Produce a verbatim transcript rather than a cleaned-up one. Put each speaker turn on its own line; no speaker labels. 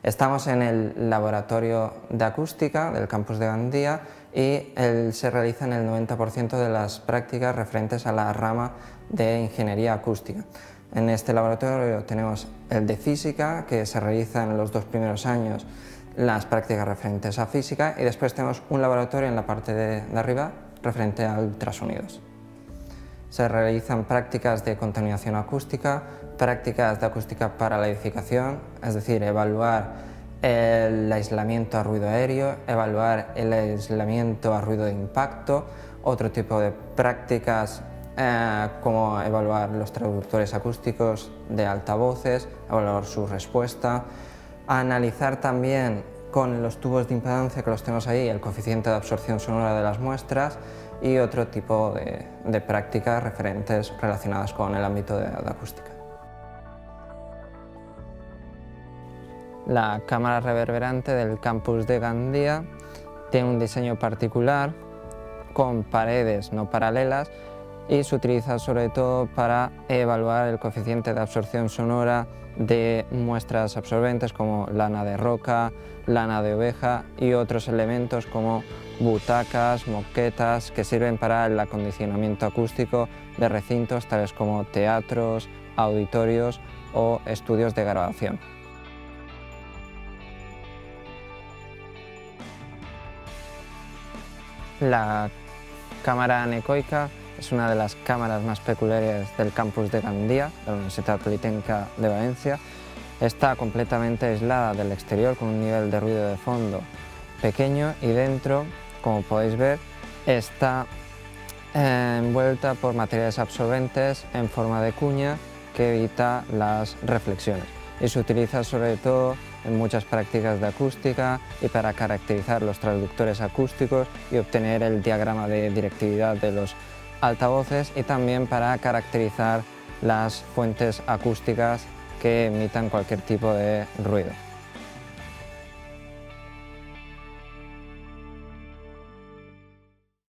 Estamos en el laboratorio de acústica del campus de Gandía y el, se realizan el noventa por ciento de las prácticas referentes a la rama de ingeniería acústica. En este laboratorio tenemos el de física, que se realiza en los dos primeros años las prácticas referentes a física, y después tenemos un laboratorio en la parte de, de arriba referente a ultrasonidos. Se realizan prácticas de contaminación acústica, prácticas de acústica para la edificación, es decir, evaluar el aislamiento a ruido aéreo, evaluar el aislamiento a ruido de impacto, otro tipo de prácticas eh, como evaluar los traductores acústicos de altavoces, evaluar su respuesta, analizar también con los tubos de impedancia que los tenemos ahí el coeficiente de absorción sonora de las muestras y otro tipo de, de prácticas referentes relacionadas con el ámbito de, de acústica. La cámara reverberante del campus de Gandía tiene un diseño particular con paredes no paralelas y se utiliza sobre todo para evaluar el coeficiente de absorción sonora de muestras absorbentes como lana de roca, lana de oveja y otros elementos como butacas, moquetas que sirven para el acondicionamiento acústico de recintos tales como teatros, auditorios o estudios de grabación. La cámara anecoica es una de las cámaras más peculiares del campus de Gandía, de la Universidad Politécnica de Valencia. Está completamente aislada del exterior con un nivel de ruido de fondo pequeño y dentro, como podéis ver, está eh, envuelta por materiales absorbentes en forma de cuña que evita las reflexiones y se utiliza sobre todo en muchas prácticas de acústica y para caracterizar los transductores acústicos y obtener el diagrama de directividad de los altavoces y también para caracterizar las fuentes acústicas que emitan cualquier tipo de ruido.